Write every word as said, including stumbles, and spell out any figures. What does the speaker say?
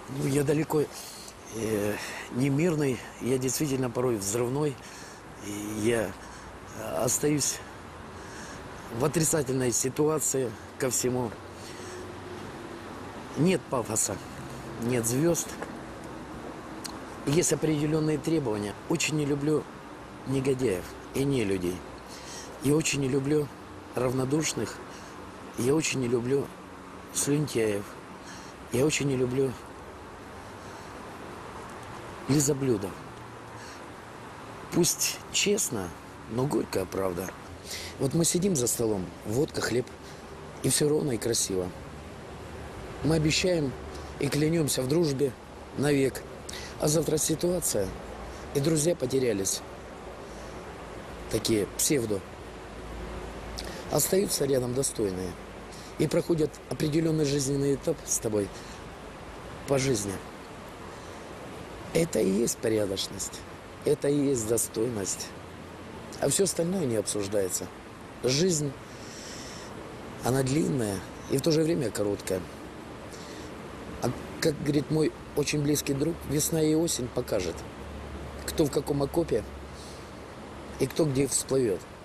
Ну, я далеко э, не мирный, я действительно порой взрывной. И я э, остаюсь в отрицательной ситуации ко всему. Нет пафоса, нет звезд. Есть определенные требования. Очень не люблю негодяев и не людей. Я очень не люблю равнодушных. Я очень не люблю слюнтяев. Я очень не люблю лизоблюдов. Пусть честно, но горькая правда. Вот мы сидим за столом, водка, хлеб, и все ровно и красиво. Мы обещаем и клянемся в дружбе навек. А завтра ситуация, и друзья потерялись. Такие псевдо. Остаются рядом достойные. И проходят определенный жизненный этап с тобой по жизни. Это и есть порядочность. Это и есть достойность. А все остальное не обсуждается. Жизнь, она длинная и в то же время короткая. А как говорит мой очень близкий друг, весна и осень покажет, кто в каком окопе и кто где всплывет.